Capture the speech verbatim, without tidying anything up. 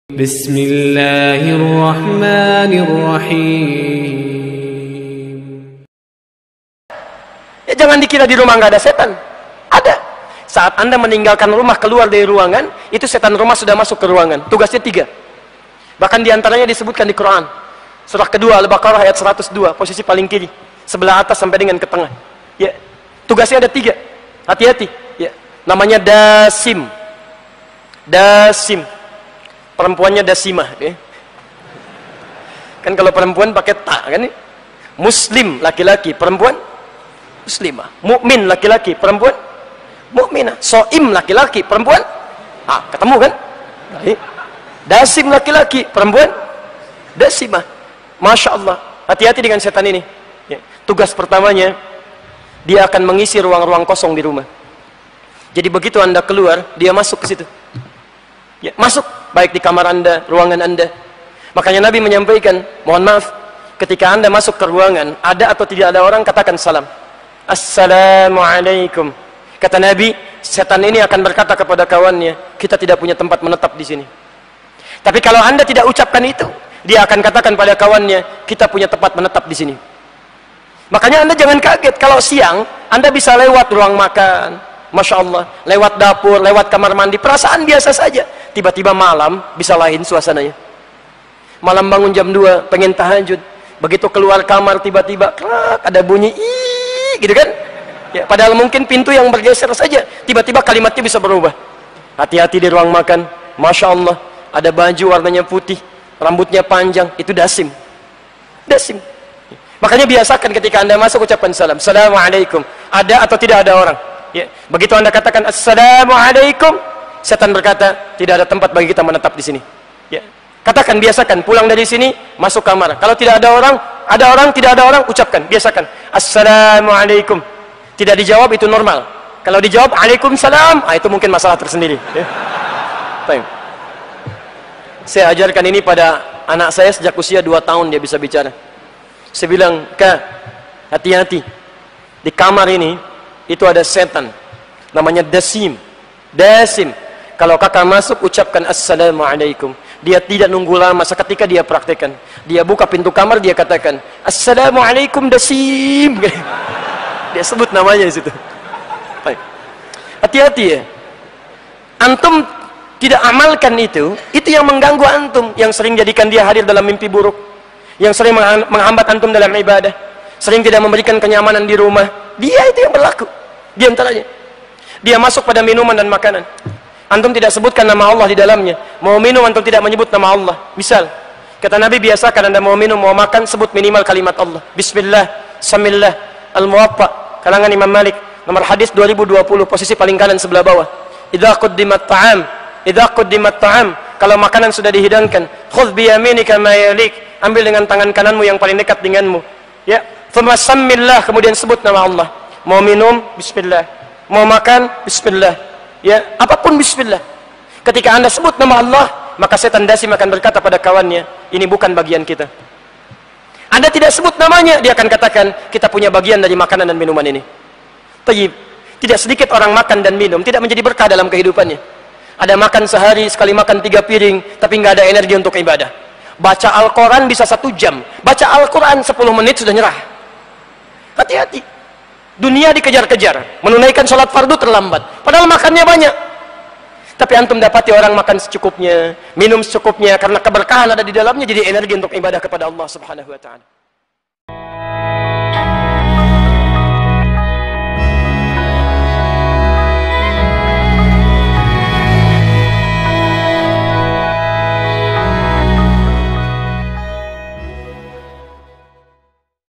Bismillahirrahmanirrahim. Ya, jangan dikira di rumah nggak ada setan. Ada. Saat Anda meninggalkan rumah, keluar dari ruangan, itu setan rumah sudah masuk ke ruangan. Tugasnya tiga. Bahkan diantaranya disebutkan di Quran. Surah kedua Al-Baqarah ayat seratus dua, posisi paling kiri, sebelah atas sampai dengan ke tengah. Ya, tugasnya ada tiga. Hati-hati. Ya, namanya dasim. Dasim. Perempuannya dasimah. Ya. Kan kalau perempuan pakai ta, kan? Muslim laki-laki, perempuan muslimah. Mukmin laki-laki, perempuan mukminah. Soim laki-laki, perempuan. Ah, ketemu kan? Baik. Dasim laki-laki, perempuan dasimah. Masya Allah. Hati-hati dengan setan ini. Ya. Tugas pertamanya, dia akan mengisi ruang-ruang kosong di rumah. Jadi begitu Anda keluar, dia masuk ke situ. Ya, masuk baik di kamar Anda, ruangan Anda. Makanya Nabi menyampaikan, mohon maaf, ketika Anda masuk ke ruangan, ada atau tidak ada orang, katakan salam. Assalamualaikum. Kata Nabi, setan ini akan berkata kepada kawannya, kita tidak punya tempat menetap di sini. Tapi kalau Anda tidak ucapkan itu, dia akan katakan pada kawannya, kita punya tempat menetap di sini. Makanya Anda jangan kaget kalau siang Anda bisa lewat ruang makan, Masya Allah, lewat dapur, lewat kamar mandi, perasaan biasa saja. Tiba-tiba malam bisa lain suasananya. Malam bangun jam dua, pengen tahajud, begitu keluar kamar tiba-tiba ada bunyi ii, gitu kan? Ya, padahal mungkin pintu yang bergeser saja, tiba-tiba kalimatnya bisa berubah. Hati-hati di ruang makan, Masya Allah, ada baju warnanya putih, rambutnya panjang, itu dasim. Dasim. Makanya biasakan ketika Anda masuk ucapkan salam. Assalamualaikum. Ada atau tidak ada orang? Ya. Begitu Anda katakan Assalamualaikum, setan berkata, tidak ada tempat bagi kita menetap di sini. Ya. Katakan, biasakan, pulang dari sini, masuk kamar. Kalau tidak ada orang, ada orang, tidak ada orang, ucapkan, biasakan. Assalamualaikum. Tidak dijawab, itu normal. Kalau dijawab, Waalaikumsalam, ah, itu mungkin masalah tersendiri. Ya. Baik. Saya ajarkan ini pada anak saya sejak usia dua tahun dia bisa bicara. Saya bilang, Kak, hati-hati. Di kamar ini, itu ada setan. Namanya dasim. Dasim. Kalau kakak masuk, ucapkan Assalamualaikum. Dia tidak nunggu lama, seketika dia praktekkan. Dia buka pintu kamar, dia katakan, Assalamualaikum dasim. Dia sebut namanya di situ. Hati-hati ya. Antum tidak amalkan itu, itu yang mengganggu antum, yang sering jadikan dia hadir dalam mimpi buruk, yang sering menghambat antum dalam ibadah, sering tidak memberikan kenyamanan di rumah. Dia itu yang berlaku. Di antaranya, dia masuk pada minuman dan makanan. Antum tidak sebutkan nama Allah di dalamnya. Mau minum antum tidak menyebut nama Allah. Misal, kata Nabi, biasakan Anda mau minum, mau makan, sebut minimal kalimat Allah. Bismillah, Samillah, Al-Muwatta, kalangan Imam Malik, nomor hadis dua ribu dua puluh, posisi paling kanan sebelah bawah. Idza quddimat ta'am, idza quddimat ta'am, kalau makanan sudah dihidangkan, khudh bi yaminika ma yalik, ambil dengan tangan kananmu yang paling dekat denganmu. Ya, thumma sammillah, kemudian sebut nama Allah. Mau minum, bismillah. Mau makan, bismillah. Ya, apapun bismillah. Ketika Anda sebut nama Allah, maka setan dasim akan berkata pada kawannya, ini bukan bagian kita. Anda tidak sebut namanya, dia akan katakan, kita punya bagian dari makanan dan minuman ini. Tayyib. Tidak sedikit orang makan dan minum, tidak menjadi berkah dalam kehidupannya. Ada makan sehari, sekali makan tiga piring, tapi nggak ada energi untuk ibadah. Baca Al-Quran bisa satu jam. Baca Al-Quran sepuluh menit sudah nyerah. Hati-hati. Dunia dikejar-kejar. Menunaikan sholat fardu terlambat. Padahal makannya banyak. Tapi antum dapati orang makan secukupnya, minum secukupnya, karena keberkahan ada di dalamnya, jadi energi untuk ibadah kepada Allah Subhanahu wa ta'ala.